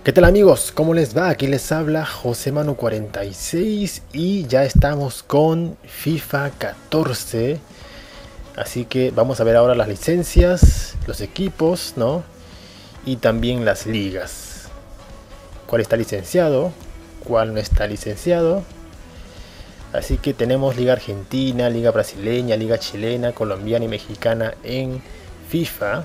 ¿Qué tal amigos? ¿Cómo les va? Aquí les habla José Manu 46 y ya estamos con FIFA 14. Así que vamos a ver ahora las licencias, los equipos, ¿no? Y también las ligas. ¿Cuál está licenciado? ¿Cuál no está licenciado? Así que tenemos Liga Argentina, Liga Brasileña, Liga Chilena, Colombiana y Mexicana en FIFA.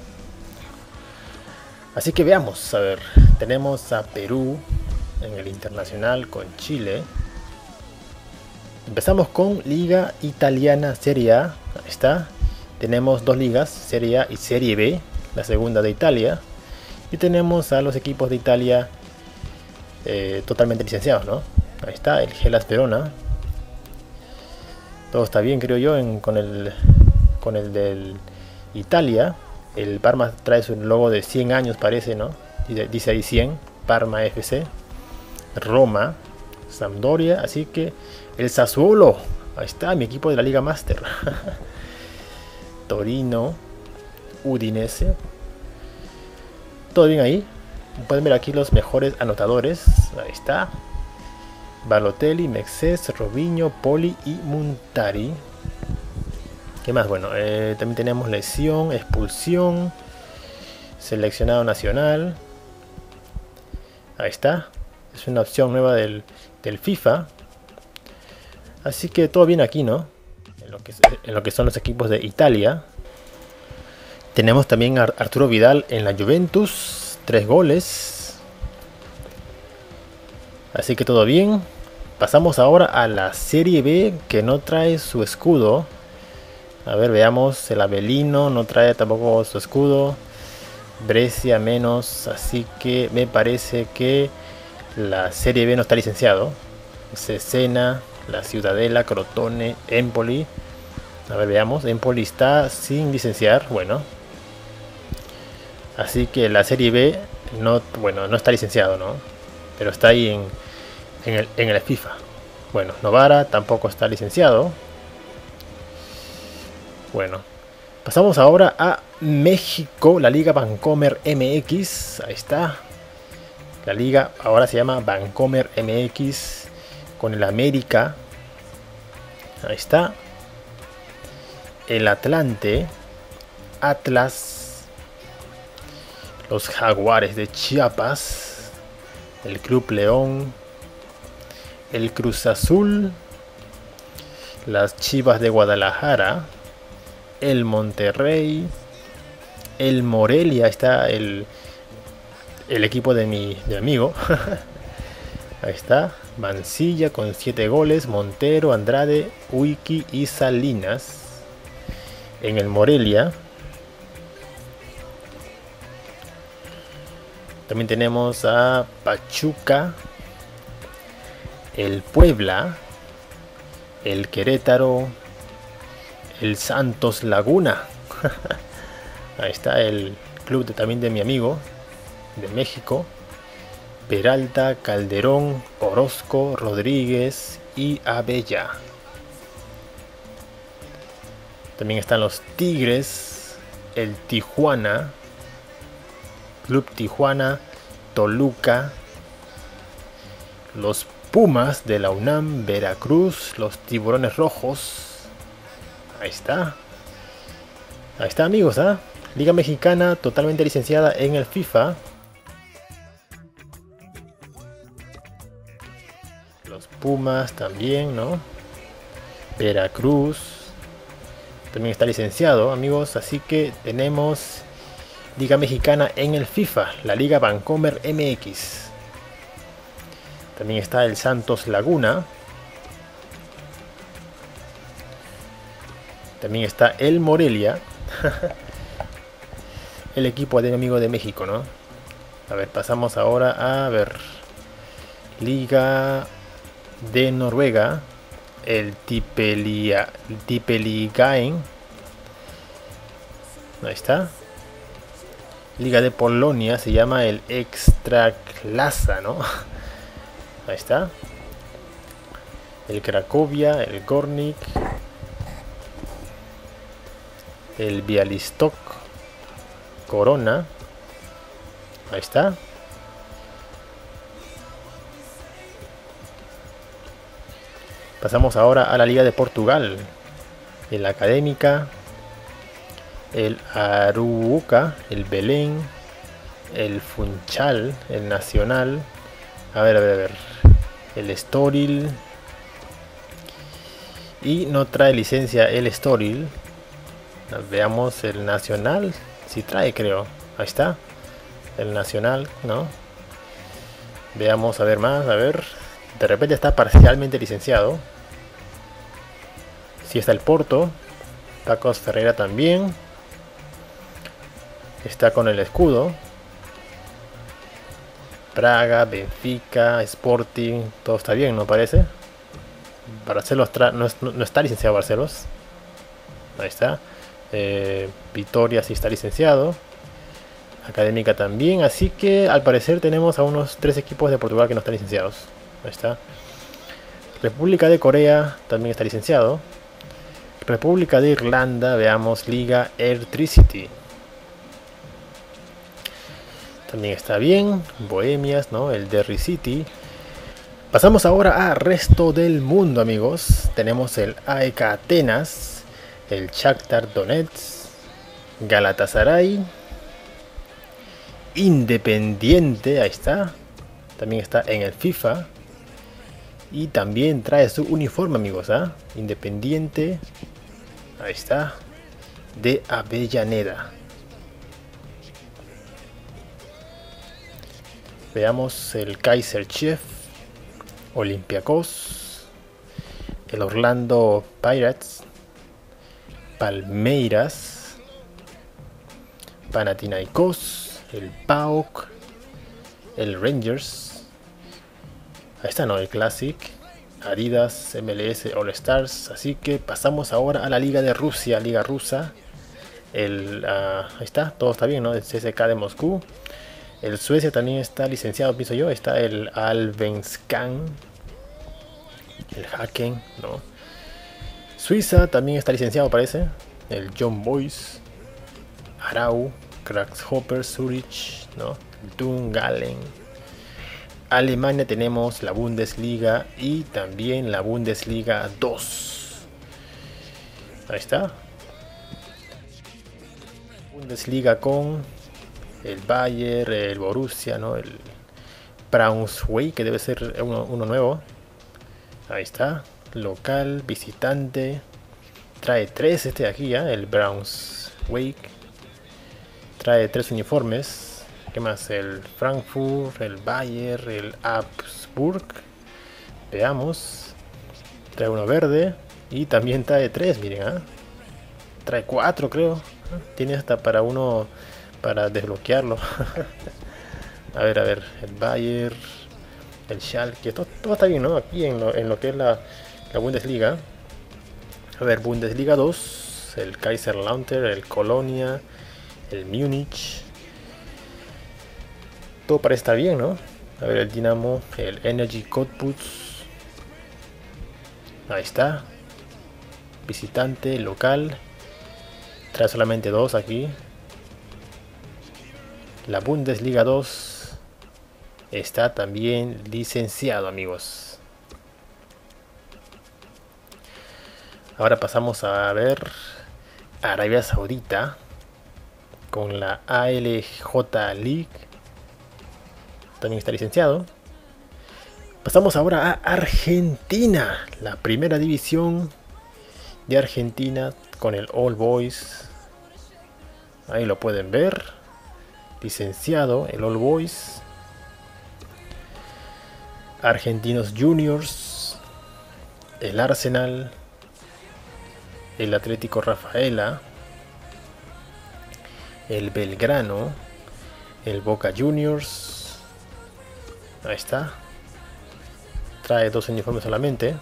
Así que veamos, a ver, tenemos a Perú en el internacional con Chile. Empezamos con Liga Italiana Serie A, ahí está. Tenemos dos ligas, Serie A y Serie B, la segunda de Italia. Y tenemos a los equipos de Italia totalmente licenciados, ¿no? Ahí está, el Hellas Verona. Todo está bien, creo yo, con el del Italia. El Parma trae su logo de 100 años, parece, ¿no? Dice ahí 100, Parma FC. Roma, Sampdoria, así que el Sassuolo, ahí está, mi equipo de la Liga Master. Torino, Udinese. Todo bien ahí. Pueden ver aquí los mejores anotadores. Ahí está. Balotelli, Mexes, Robinho, Poli y Muntari. ¿Qué más? Bueno, también tenemos lesión, expulsión, seleccionado nacional. Ahí está. Es una opción nueva del FIFA. Así que todo bien aquí, ¿no? En lo que son los equipos de Italia. Tenemos también a Arturo Vidal en la Juventus. 3 goles. Así que todo bien. Pasamos ahora a la Serie B, que no trae su escudo. A ver, veamos. El Avelino no trae tampoco su escudo. Brescia menos. Así que me parece que la Serie B no está licenciado. Cesena, la Ciudadela, Crotone, Empoli. A ver, veamos. Empoli está sin licenciar. Bueno. Así que la Serie B no, bueno, no está licenciado, ¿no? Pero está ahí en el FIFA. Bueno, Novara tampoco está licenciado. Bueno, pasamos ahora a México, la Liga Vancomer MX. Ahí está. La liga ahora se llama Vancomer MX con el América. Ahí está. El Atlante, Atlas, los Jaguares de Chiapas, el Club León, el Cruz Azul, las Chivas de Guadalajara, el Monterrey, el Morelia. Está el equipo de mi amigo. Ahí está. Mancilla con 7 goles. Montero, Andrade, Wiki y Salinas en el Morelia. También tenemos a Pachuca, el Puebla, el Querétaro, el Santos Laguna. Ahí está el club también de mi amigo de México. Peralta, Calderón, Orozco, Rodríguez y Abella. También están los Tigres, el Tijuana, Club Tijuana, Toluca, los Pumas de la UNAM, Veracruz, los Tiburones Rojos. Ahí está. Ahí está, amigos, ¿eh? Liga Mexicana totalmente licenciada en el FIFA. Los Pumas también, ¿no? Veracruz también está licenciado, amigos. Así que tenemos Liga Mexicana en el FIFA, la Liga Vancomer MX. También está el Santos Laguna. También está el Morelia. El equipo de mi amigo de México, ¿no? A ver, pasamos ahora a ver. Liga de Noruega. El Tipeligaen. Ahí está. Liga de Polonia. Se llama el Ekstraklasa, ¿no? Ahí está. El Cracovia. El Gornik. El Bialystok, Corona. Ahí está. Pasamos ahora a la Liga de Portugal. El Académica, el Arouca, el Belén, el Funchal, el Nacional. A ver. El Estoril. Y no trae licencia el Estoril. Veamos el Nacional. Si trae, creo. Ahí está. El Nacional, ¿no? Veamos, a ver más, a ver. De repente está parcialmente licenciado. Si está el Porto. Tacos Ferreira también. Está con el escudo. Praga, Benfica, Sporting. Todo está bien, ¿no parece? Barcelos no está licenciado Barcelos. Ahí está. Vitoria sí está licenciado. Académica también. Así que al parecer tenemos a unos 3 equipos de Portugal que no están licenciados. Ahí está. República de Corea también está licenciado. República de Irlanda, veamos, Liga Airtricity. También está bien. Bohemias, ¿no? El Derry City. Pasamos ahora a resto del mundo, amigos. Tenemos el AEK Atenas, el Shakhtar Donetsk, Galatasaray, Independiente, ahí está. También está en el FIFA. Y también trae su uniforme, amigos, ¿ah? Independiente, ahí está, de Avellaneda. Veamos el Kaizer Chiefs, Olympiacos, el Orlando Pirates, Palmeiras, Panathinaikos, el PAOK, el Rangers. Ahí está, ¿no? El Classic, Adidas, MLS, All Stars. Así que pasamos ahora a la Liga de Rusia, Liga Rusa. Ahí está, todo está bien, ¿no? El CSKA de Moscú. El Suecia también está licenciado, pienso yo. Está el Allsvenskan, el Haken, ¿no? Suiza también está licenciado, parece. El John Boys, Arau, Grasshopper, Zurich, ¿no? Dungalen. Alemania tenemos la Bundesliga y también la Bundesliga 2. Ahí está. Bundesliga con el Bayern, el Borussia, ¿no? El Braunschweig, que debe ser uno nuevo. Ahí está. Local, visitante. Trae 3 este de aquí, el Braunschweig. Trae 3 uniformes. ¿Qué más? El Frankfurt, el Bayern, el Augsburg. Veamos. Trae uno verde. Y también trae 3, miren, ¿eh? Trae 4, creo. Tiene hasta para uno, para desbloquearlo. a ver. El Bayern, el Schalke. Todo está bien, ¿no? Aquí en lo que es la Bundesliga. A ver, Bundesliga 2. El Kaiserslautern, el Colonia, el Múnich. Todo parece estar bien, ¿no? A ver, el Dinamo, el Energy Cottbus. Ahí está. Visitante, local. Trae solamente 2 aquí. La Bundesliga 2 está también licenciado, amigos. Ahora pasamos a ver Arabia Saudita con la ALJ League. También está licenciado. Pasamos ahora a Argentina, la primera división de Argentina con el All Boys. Ahí lo pueden ver. Licenciado, el All Boys. Argentinos Juniors, el Arsenal, el Atlético Rafaela, el Belgrano, el Boca Juniors. Ahí está. Trae 2 uniformes solamente.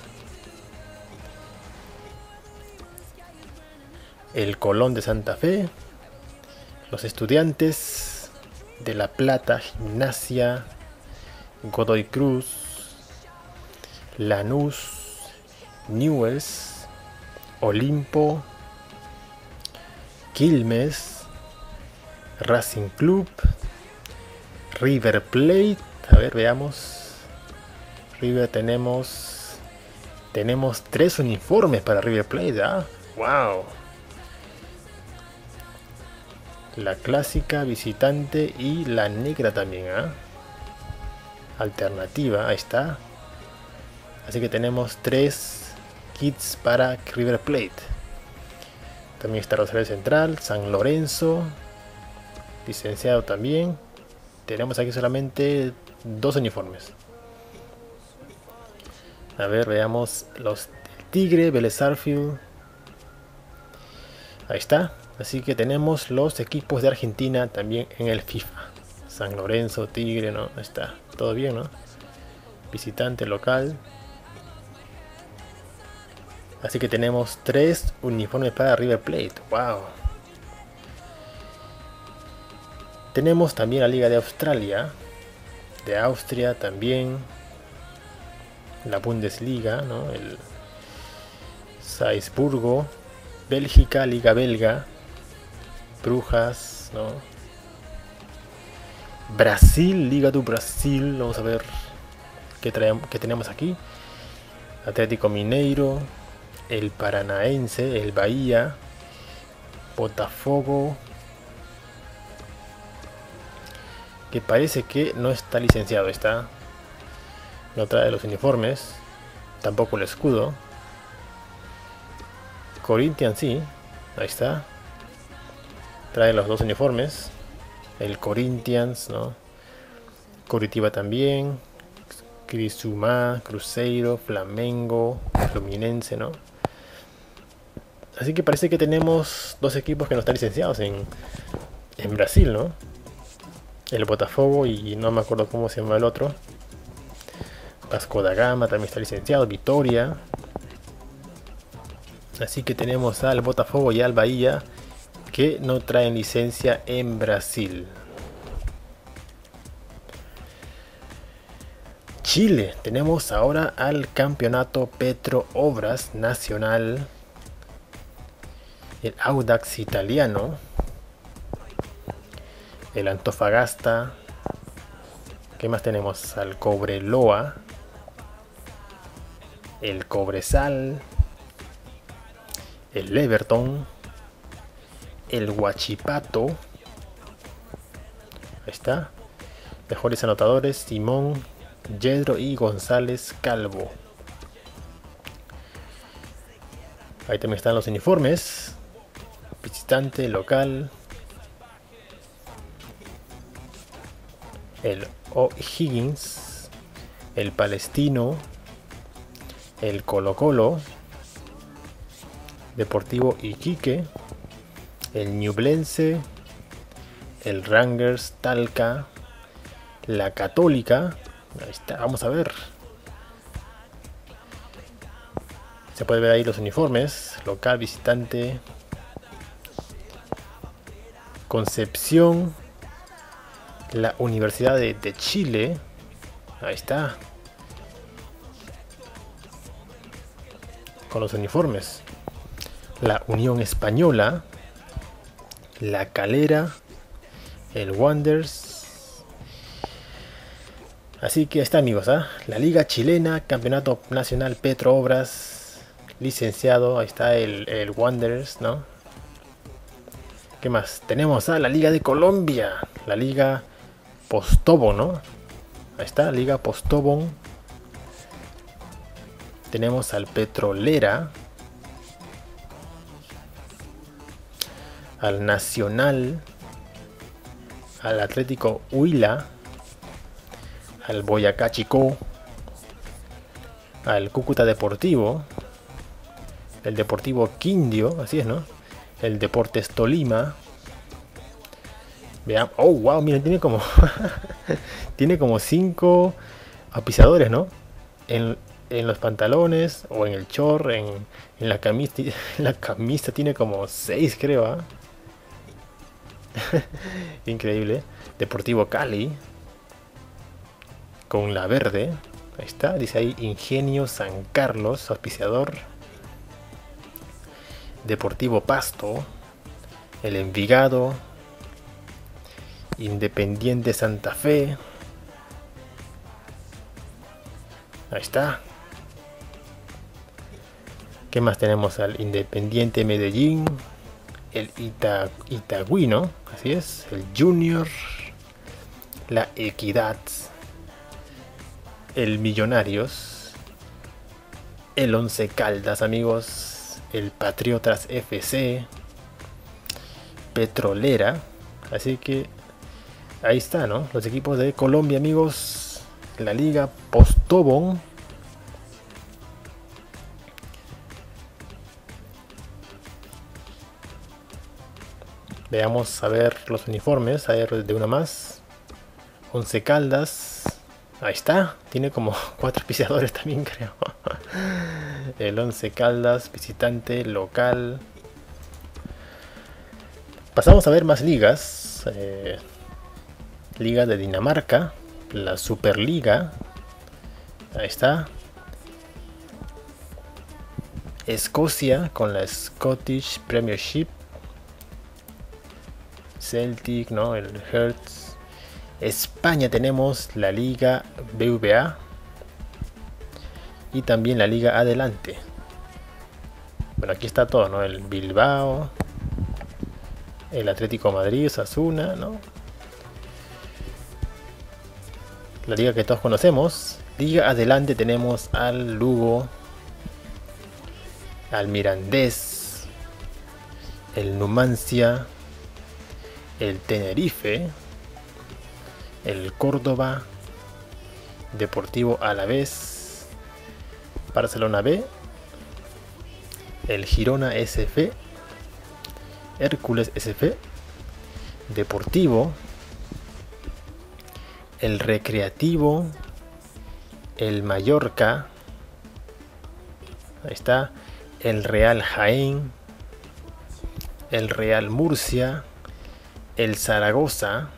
El Colón de Santa Fe. Los Estudiantes de La Plata, Gimnasia, Godoy Cruz, Lanús, Newell's, Olimpo, Quilmes, Racing Club, River Plate. A ver, veamos. River tenemos Tenemos 3 uniformes para River Plate, ¿ah? ¡Wow! La clásica, visitante y la negra también, ¿ah? Alternativa, ahí está. Así que tenemos 3 kits para River Plate. También está Rosario Central, San Lorenzo, licenciado también. Tenemos aquí solamente 2 uniformes. A ver, veamos los Tigre, Vélez Sarsfield. Ahí está. Así que tenemos los equipos de Argentina también en el FIFA. San Lorenzo, Tigre, ¿no? Ahí está. Todo bien, ¿no? Visitante, local. Así que tenemos 3 uniformes para River Plate. ¡Wow! Tenemos también la Liga de Australia. De Austria también. La Bundesliga, ¿no? El Salzburgo. Bélgica, Liga Belga. Brujas, ¿no? Brasil, Liga do Brasil. Vamos a ver qué tenemos aquí. Atlético Mineiro, el Paranaense, el Bahía, Botafogo, que parece que no está licenciado, está. No trae los uniformes, tampoco el escudo. Corinthians sí, ahí está. Trae los 2 uniformes. El Corinthians, ¿no? Curitiba también. Criciúma, Cruzeiro, Flamengo, Fluminense, ¿no? Así que parece que tenemos 2 equipos que no están licenciados en Brasil, ¿no? El Botafogo y no me acuerdo cómo se llama el otro. Vasco da Gama también está licenciado. Vitória. Así que tenemos al Botafogo y al Bahía que no traen licencia en Brasil. Chile, tenemos ahora al campeonato Petroobras Nacional, el Audax italiano, el Antofagasta, ¿qué más tenemos? Al Cobreloa, el Cobresal, el Everton, el Huachipato, ahí está, mejores anotadores, Simón, Yedro y González Calvo. Ahí también están los uniformes. Visitante, local. El O'Higgins, el Palestino, el Colo Colo, Deportivo Iquique, el Ñublense, el Rangers Talca, la Católica. Ahí está, vamos a ver. Se puede ver ahí los uniformes. Local, visitante. Concepción. La Universidad de Chile. Ahí está. Con los uniformes. La Unión Española. La Calera. El Wanderers. Así que está, amigos, ¿eh? La Liga Chilena, Campeonato Nacional Petroobras, licenciado, ahí está el Wanderers, ¿no? ¿Qué más? Tenemos a la Liga de Colombia, la Liga Postobón, ¿no? Ahí está, Liga Postobón. Tenemos al Petrolera, al Nacional, al Atlético Huila, al Boyacá Chicó, al Cúcuta Deportivo, el Deportivo Quindio, así es, ¿no? El Deportes Tolima. Vean, oh wow, miren, tiene como tiene como 5 auspiciadores, ¿no? En los pantalones o en el short, en la camisa, tiene como 6, creo, ¿eh? Increíble. Deportivo Cali. Con la verde, ahí está, dice ahí Ingenio San Carlos, auspiciador. Deportivo Pasto, el Envigado, Independiente Santa Fe, ahí está. ¿Qué más tenemos? Al Independiente Medellín, el Itagüí, ¿no? Así es, el Junior, la Equidad, el Millonarios, el Once Caldas, amigos, el Patriotas FC, Petrolera. Así que ahí está, ¿no? Los equipos de Colombia, amigos. La Liga Postobón. Veamos a ver los uniformes, a ver de una más. Once Caldas. Ahí está, tiene como 4 piseadores también, creo. El Once Caldas, visitante, local. Pasamos a ver más ligas. Liga de Dinamarca, la Superliga. Ahí está. Escocia con la Scottish Premiership. Celtic, ¿no? El Hearts. España tenemos la Liga BVA y también la Liga Adelante. Bueno, aquí está todo, ¿no? El Bilbao, el Atlético Madrid, Osasuna, ¿no? La liga que todos conocemos. Liga Adelante tenemos al Lugo, al Mirandés, el Numancia, el Tenerife, el Córdoba, Deportivo Alavés, Barcelona B, el Girona SF, Hércules SF, Deportivo, el Recreativo, el Mallorca, ahí está, el Real Jaén, el Real Murcia, el Zaragoza,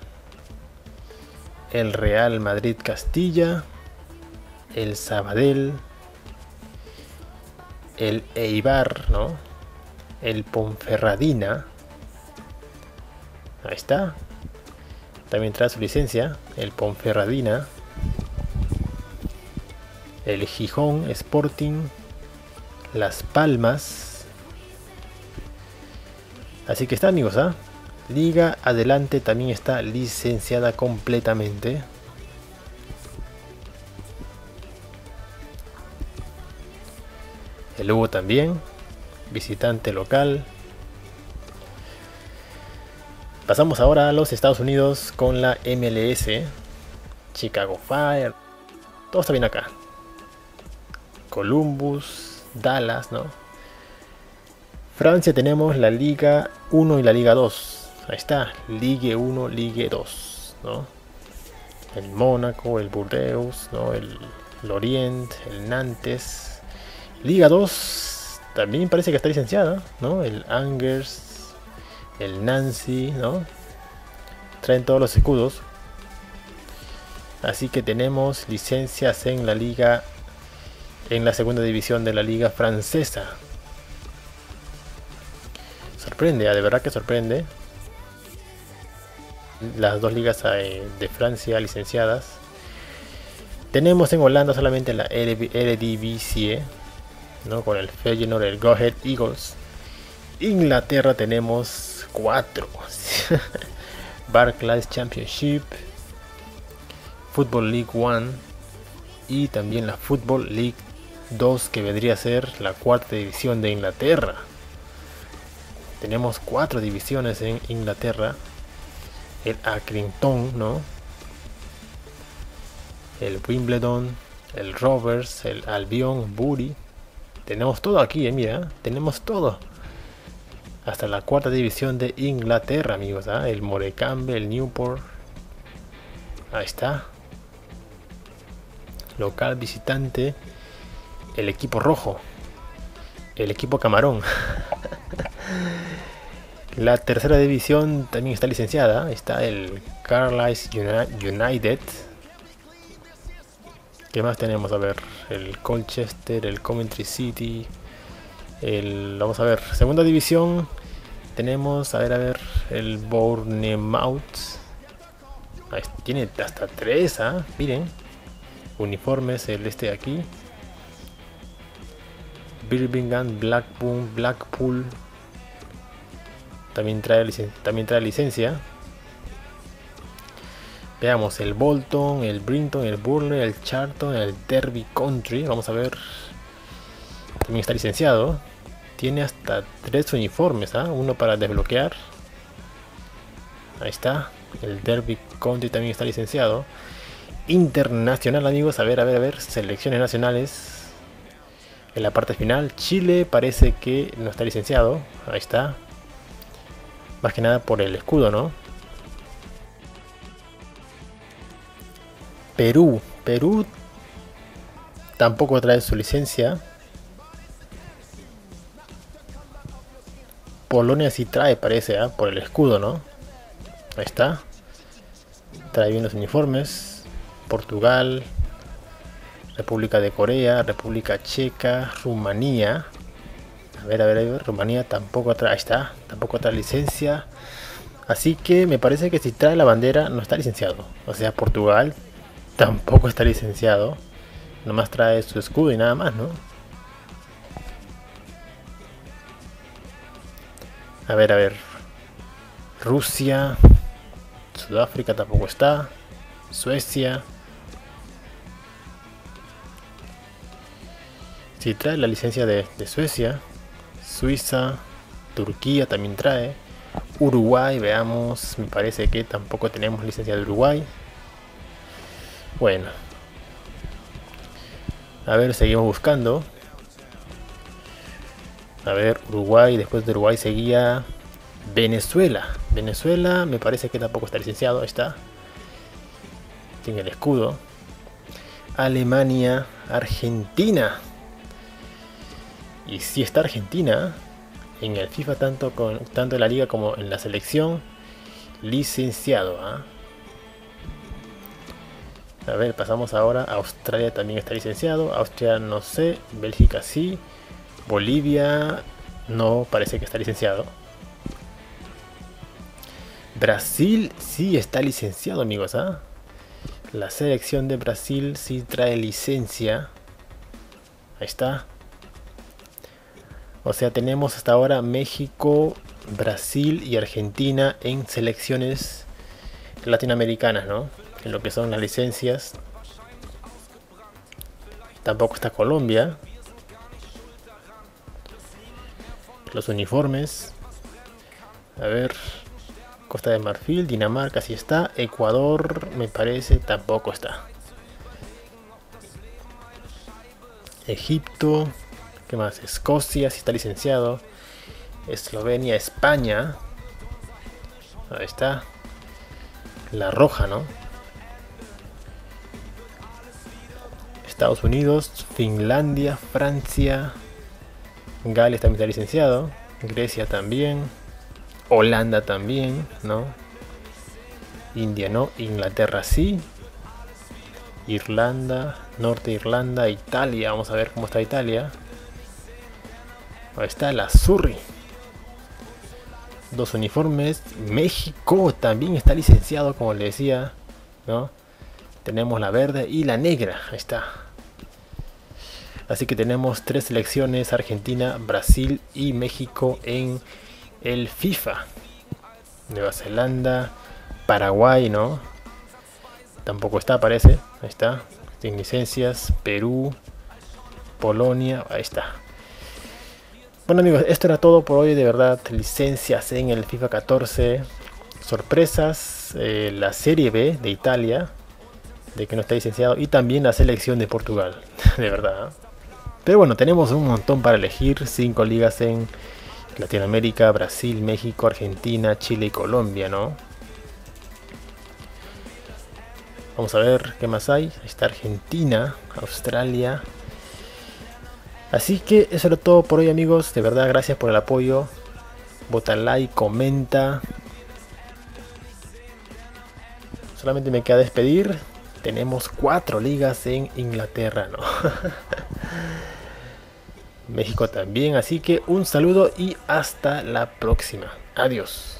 el Real Madrid Castilla, el Sabadell, el Eibar, ¿no? El Ponferradina, ahí está, también trae su licencia, el Ponferradina, el Gijón Sporting, Las Palmas. Así que está, amigos, ¿ah? Liga Adelante también está licenciada completamente. El Lugo también, visitante local. Pasamos ahora a los Estados Unidos con la MLS, Chicago Fire, todo está bien acá. Columbus, Dallas, ¿no? Francia tenemos la Liga 1 y la Liga 2. Ahí está, Ligue 1, Ligue 2, ¿no? El Mónaco, el Burdeos, ¿no? El Lorient, el Nantes. Liga 2 también parece que está licenciada, ¿no? El Angers, el Nancy, ¿no? Traen todos los escudos. Así que tenemos licencias en la liga, en la segunda división de la liga francesa. Sorprende, de verdad que sorprende. Las dos ligas de Francia licenciadas. Tenemos en Holanda solamente la Eredivisie, ¿no? Con el Feyenoord, el Go Ahead Eagles. Inglaterra tenemos 4. Barclays Championship, Football League 1 y también la Football League 2, que vendría a ser la cuarta división de Inglaterra. Tenemos 4 divisiones en Inglaterra. El Accrington, ¿no? El Wimbledon, el Rovers, el Albion, Bury. Tenemos todo aquí, mira, tenemos todo. Hasta la cuarta división de Inglaterra, amigos, ¿eh? El Morecambe, el Newport. Ahí está. Local, visitante. El equipo rojo. El equipo camarón. La tercera división también está licenciada. Está el Carlisle United. ¿Qué más tenemos? A ver, el Colchester, el Coventry City. Vamos a ver, segunda división. Tenemos, a ver, el Bournemouth. Ahí tiene hasta 3, ¿ah? Miren. Uniformes, el aquí. Birmingham, Blackpool. También trae licencia. Veamos el Bolton, el Brinton, el Burnley, el Charlton, el Derby County. Vamos a ver. También está licenciado. Tiene hasta 3 uniformes, uno para desbloquear. Ahí está. El Derby County también está licenciado. Internacional, amigos. A ver. Selecciones nacionales. En la parte final, Chile parece que no está licenciado. Ahí está. Más que nada por el escudo, ¿no? Perú tampoco trae su licencia. Polonia sí trae, parece, por el escudo, ¿no? Ahí está. Trae bien los uniformes. Portugal, República de Corea, República Checa, Rumanía. A ver, Rumanía tampoco trae, ahí está, tampoco trae licencia. Así que me parece que si trae la bandera no está licenciado. O sea, Portugal tampoco está licenciado. Nomás trae su escudo y nada más, ¿no? A ver. Rusia, Sudáfrica tampoco está. Suecia. Sí, trae la licencia de Suecia. Suiza, Turquía también trae. Uruguay, veamos. Me parece que tampoco tenemos licencia de Uruguay. Bueno. A ver, seguimos buscando. A ver, Uruguay. Después de Uruguay seguía Venezuela. Venezuela me parece que tampoco está licenciado. Ahí está. Tiene el escudo. Alemania, Argentina. Y si está Argentina en el FIFA, tanto en la liga como en la selección, licenciado. A ver, pasamos ahora. Australia también está licenciado. Austria no sé. Bélgica sí. Bolivia no parece que está licenciado. Brasil sí está licenciado, amigos. La selección de Brasil sí trae licencia. Ahí está. O sea, tenemos hasta ahora México, Brasil y Argentina en selecciones latinoamericanas, ¿no? En lo que son las licencias. Tampoco está Colombia. Los uniformes. A ver. Costa de Marfil, Dinamarca sí está. Ecuador me parece tampoco está. Egipto. ¿Qué más? Escocia sí está licenciado. Eslovenia, España. Ahí está. La roja, ¿no? Estados Unidos, Finlandia, Francia. Gales también está licenciado. Grecia también. Holanda también, ¿no? India no. Inglaterra sí. Irlanda, Norte Irlanda, Italia. Vamos a ver cómo está Italia. Ahí está la Surrey. 2 uniformes. México también está licenciado, como le decía, ¿no? Tenemos la verde y la negra. Ahí está. Así que tenemos 3 selecciones: Argentina, Brasil y México en el FIFA. Nueva Zelanda, Paraguay, ¿no? Tampoco está, parece. Ahí está. Sin licencias. Perú, Polonia. Ahí está. Bueno, amigos, esto era todo por hoy. De verdad, licencias en el FIFA 14. Sorpresas. La Serie B de Italia, de que no está licenciado. Y también la selección de Portugal. De verdad. Pero bueno, tenemos un montón para elegir. 5 ligas en Latinoamérica: Brasil, México, Argentina, Chile y Colombia, ¿no? Vamos a ver qué más hay. Ahí está Argentina, Australia. Así que eso era todo por hoy, amigos. De verdad, gracias por el apoyo. Bota like, comenta. Solamente me queda despedir. Tenemos 4 ligas en Inglaterra, ¿no? México también. Así que un saludo y hasta la próxima. Adiós.